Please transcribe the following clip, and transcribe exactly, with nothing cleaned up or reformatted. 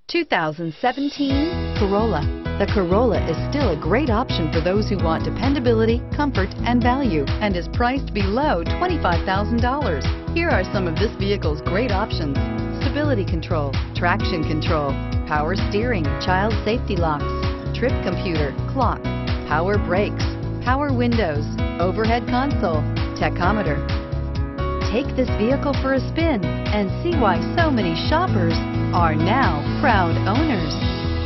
two thousand seventeen Corolla. The Corolla is still a great option for those who want dependability, comfort, and value, and is priced below twenty-five thousand dollars. Here are some of this vehicle's great options: stability control, traction control, power steering, child safety locks, trip computer, clock, power brakes, power windows, overhead console, tachometer. Take this vehicle for a spin and see why so many shoppers are now proud owners.